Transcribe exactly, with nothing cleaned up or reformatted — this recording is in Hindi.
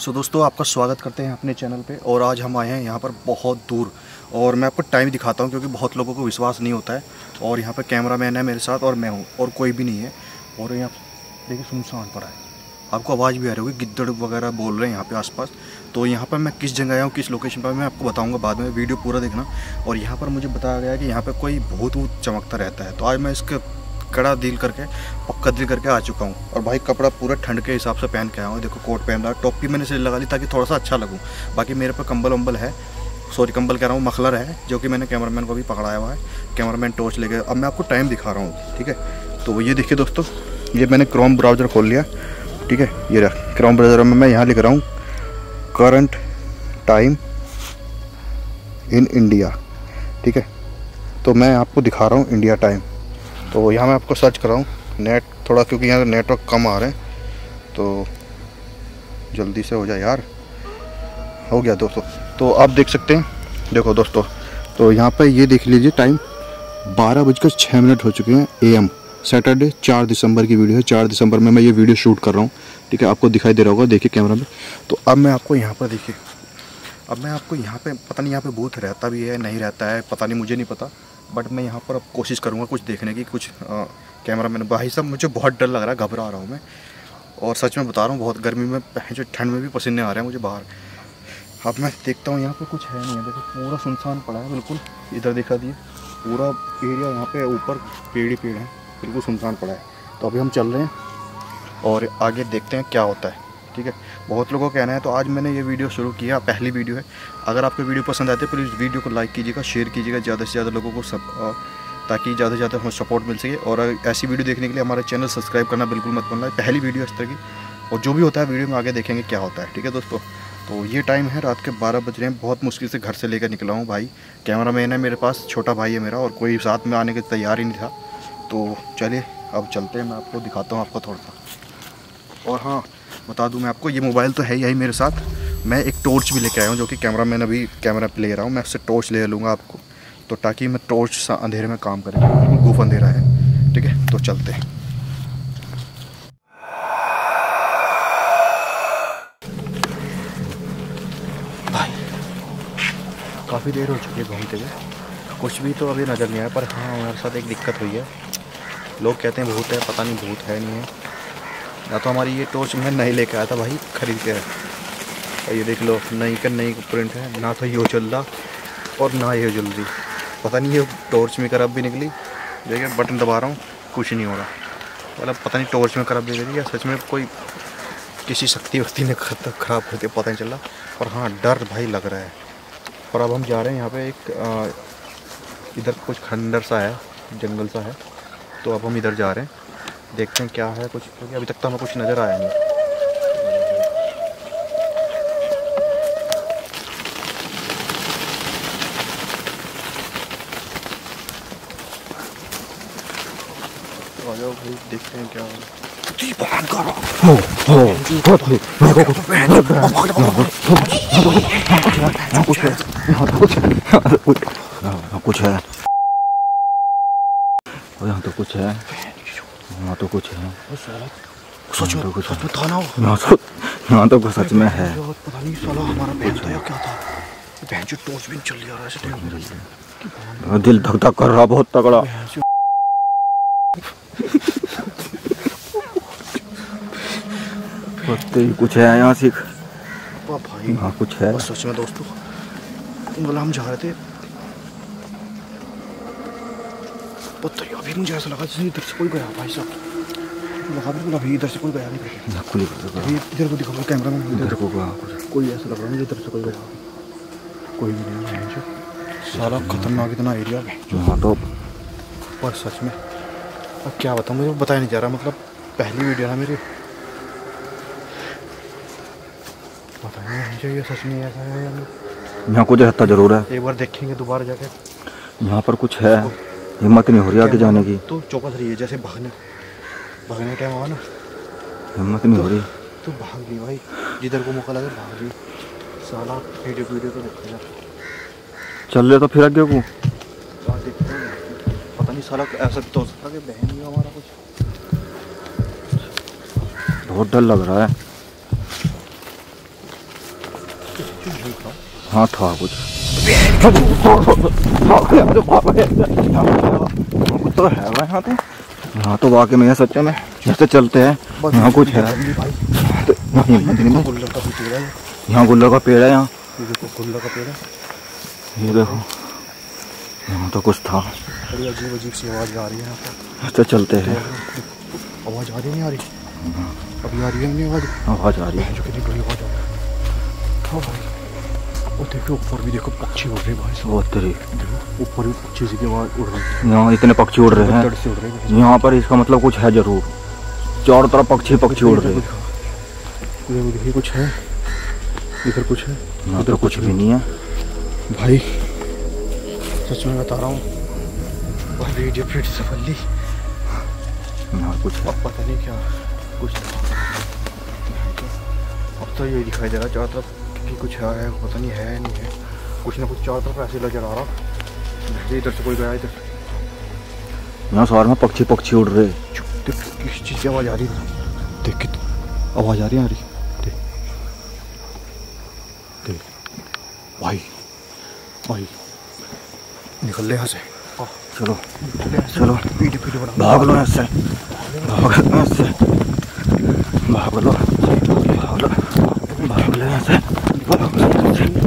सो दोस्तों आपका स्वागत करते हैं अपने चैनल पे। और आज हम आए हैं यहाँ पर बहुत दूर, और मैं आपको टाइम दिखाता हूँ क्योंकि बहुत लोगों को विश्वास नहीं होता है। और यहाँ पर कैमरामैन है मेरे साथ और मैं हूँ और कोई भी नहीं है। और यहाँ देखिए सुनसान पड़ा है, आपको आवाज़ भी आ रही होगी, गिद्दड़ वगैरह बोल रहे हैं यहाँ पे आसपास। तो यहाँ पर मैं किस जगह आया हूँ, किस लोकेशन पर, मैं आपको बताऊँगा बाद में, वीडियो पूरा देखना। और यहाँ पर मुझे बताया गया है कि यहाँ पर कोई भूत वूत चमकता रहता है। तो आज मैं इसके कड़ा दिल करके पक्का दिल करके आ चुका हूँ। और भाई कपड़ा पूरा ठंड के हिसाब से पहन के आया हूँ। देखो कोट पहन रहा है, टोपी मैंने इसलिए लगा ली ताकि थोड़ा सा अच्छा लगूँ। बाकी मेरे पर कंबल वम्बल है, सॉरी कंबल कह रहा हूँ, मफलर है, जो कि मैंने कैमरामैन को भी पकड़ाया हुआ है। कैमरामैन टॉर्च लेके अब मैं आपको टाइम दिखा रहा हूँ, ठीक है। तो ये देखिए दोस्तों, ये मैंने क्रोम ब्राउज़र खोल लिया, ठीक है। ये रहा क्रोम ब्राउज़र में मैं यहाँ लिख रहा हूँ करंट टाइम इन इंडिया, ठीक है। तो मैं आपको दिखा रहा हूँ इंडिया टाइम। तो यहाँ मैं आपको सर्च कर रहा हूँ नेट थोड़ा, क्योंकि यहाँ नेटवर्क कम आ रहे हैं, तो जल्दी से हो जाए यार। हो गया दोस्तों, तो आप देख सकते हैं, देखो दोस्तों, तो यहाँ पे ये देख लीजिए टाइम बारह बजकर छः मिनट हो चुके हैं ए एम। सैटरडे चार दिसंबर की वीडियो है, चार दिसंबर में मैं ये वीडियो शूट कर रहा हूँ, ठीक है। आपको दिखाई दे रहा होगा, देखिए कैमरा में। तो अब मैं आपको यहाँ पर देखिए, अब मैं आपको यहाँ पे, पता नहीं यहाँ पे भूत रहता भी है नहीं रहता है, पता नहीं, मुझे नहीं पता। बट मैं यहाँ पर अब कोशिश करूँगा कुछ देखने की, कुछ कैमरा मैन भाई साहब, मुझे बहुत डर लग रहा है, घबरा रहा हूँ मैं। और सच में बता रहा हूँ, बहुत गर्मी में, जो ठंड में भी पसीने आ रहे हैं मुझे बाहर। अब मैं देखता हूँ यहाँ पे कुछ है नहीं है, देखो पूरा सुनसान पड़ा है बिल्कुल। इधर दिखा दिए पूरा एरिया, यहाँ पे ऊपर पेड़ ही पेड़ है, बिल्कुल सुनसान पड़ा है। तो अभी हम चल रहे हैं और आगे देखते हैं क्या होता है, ठीक है। बहुत लोगों का कहना है, तो आज मैंने ये वीडियो शुरू किया, पहली वीडियो है। अगर आपको वीडियो पसंद आती है प्लीज़ वीडियो को लाइक कीजिएगा, शेयर कीजिएगा ज़्यादा से ज़्यादा लोगों को, सब ताकि ज़्यादा से ज़्यादा हमें सपोर्ट मिल सके। और ऐसी वीडियो देखने के लिए हमारा चैनल सब्सक्राइब करना बिल्कुल मत भूलना, पहली वीडियो इस तरह की। और जो भी होता है वीडियो में आगे देखेंगे क्या होता है, ठीक है दोस्तों। तो ये टाइम है, रात के बारह बज रहे हैं, बहुत मुश्किल से घर से लेकर निकला हूँ भाई। कैमरा मैन है मेरे पास, छोटा भाई है मेरा, और कोई साथ में आने के तैयार ही नहीं था। तो चलिए अब चलते हैं, मैं आपको दिखाता हूँ आपको थोड़ा सा। और हाँ बता दूं मैं आपको, ये मोबाइल तो है ही मेरे साथ, मैं एक टॉर्च भी लेके आया हूँ, जो कि कैमरा मैन अभी कैमरा पे ले रहा हूँ, मैं उससे टॉर्च ले लूँगा आपको, तो ताकि मैं टॉर्च अंधेरे में काम करें, बिल्कुल गुफ अंधेरा है, ठीक है। तो चलते हैं। भाई काफ़ी देर हो चुकी है घूमते हुए, कुछ भी तो अभी नज़र नहीं आया। पर हाँ हमारे साथ एक दिक्कत हुई है, लोग कहते हैं भूत है, पता नहीं भूत है नहीं है। या तो हमारी ये टॉर्च मैं नहीं लेके आया था भाई, खरीद के। ये देख लो नई का नई प्रिंट है, ना तो ये चल रहा और ना ये जल रही, पता नहीं ये टॉर्च में खराब भी निकली। देखिए बटन दबा रहा हूँ, कुछ नहीं हो रहा, मतलब पता नहीं टॉर्च में खराब भी निकली या सच में कोई किसी शक्ति वक्ति ने ख़राब करके, पता नहीं चल रहा। और हाँ डर भाई लग रहा है। और अब हम जा रहे हैं यहाँ पे एक आ, इधर कुछ खंडर सा है, जंगल सा है, तो अब हम इधर जा रहे हैं, देखते हैं क्या है कुछ, क्योंकि अभी तक तो हमें कुछ नज़र आया नहीं। तो आ जाओ भाई, देखते हैं क्या हो। कुछ है, यहाँ तो कुछ है, यहाँ तो कुछ है, सच में कुछ सच में था ना, यहाँ तो कुछ सच में है। पता नहीं साला हमारा बहन था या क्या था, बहन जो टॉर्च भी चल रहा है ऐसे टाइम, दिल धक धक कर रहा बहुत तगड़ा। कुछ है यहाँ सीख भाई, हाँ कुछ है सच में दोस्तों। मतलब हम जा रहे थे, पता ही अभी मुझे ऐसा लगा जैसे इधर से कोई गया भाई साहब, लगा बिल्कुल अभी इधर से कोई गया नहीं। इधर को दिखाओ कैमरा में, इधर को कोई ऐसा लग रहा है इधर से कोई गया, कोई भी नहीं है जो सारा खतरनाक इतना एरिया है यहाँ तो। पर सच में अब क्या बताऊँ, मुझे बताया नहीं जा रहा, मतलब पहली वीडियो ना मेरी, पता नहीं जो ये सच में ऐसा है। यहाँ कुछ रहता जरूर है, एक बार देखेंगे दोबारा जाके, यहाँ पर कुछ है। हिम्मत नहीं हो रही आगे जाने की, तो चौकस रही है जैसे भागने भागने टाइम हुआ ना, हिम्मत नहीं हो रही, तो भाग ली भाई, जिधर को मौका लगे भाग ली। साला वीडियो वीडियो तो देखते हैं, चल रहे तो फिर आगे को पता नहीं साला ऐसा भी तो हो सकता है कि बहन ही हमारा कुछ। बहुत डर लग रहा है। हाँ था कुछ कुछ तो है यहाँ तो यहाँ तो वाकई में सच्चे में जैसे चलते हैं यहाँ कुछ है। यहाँ गुल्लर का पेड़ है, यहाँ गुल्लर का पेड़ है। ये देखो यहाँ तो कुछ था। बड़ी अजीब अजीब सी आवाज़ आ रही है यहाँ पर। तो चलते हैं। आवाज़ आ रही नहीं आ रही? अभी आ रही है नहीं आवाज़? आवाज़ आ रही है। जो कितनी बड़ी आवाज़ आ रही है। हाँ भाई, और देखो ऊपर भी देखो पक्षी उड़ रहे हैं भाई। बहुत तेरी ऊपर भी पक्षी की आवाज़ उड़ रही है। यहाँ इतने पक्षी उड़ रहे हैं यहाँ पर, इसका मतलब कुछ है जरूर। चारों तरफ पक्षी पक्षी उड़ रहे हैं। देखिए कुछ है, इधर कुछ है, यहाँ तो कुछ भी नहीं है भाई। सच में बता रहा हूँ भाई, ये फिर सफली यहाँ कुछ है। अब पता नहीं क्या कुछ। अब तो ये दिखाई दे रहा चारों तरफ कि कुछ है, पता नहीं है नहीं है। कुछ ना कुछ चारों तरफ ऐसे नजर आ रहा। इधर से कोई गया, इधर यहाँ सारे में पक्षी पक्षी उड़ रहे। किस चीज़ की आवाज़ आ रही है? देख के आवाज़ आ रही है, आ रही देख देख भाई भाई निकल ले यहाँ से। चलो चलो भाग लो ऐसे, भाग लो ऐसे, भाग लो भाग लो भाग लो ऐसे, भाग लो ऐसे।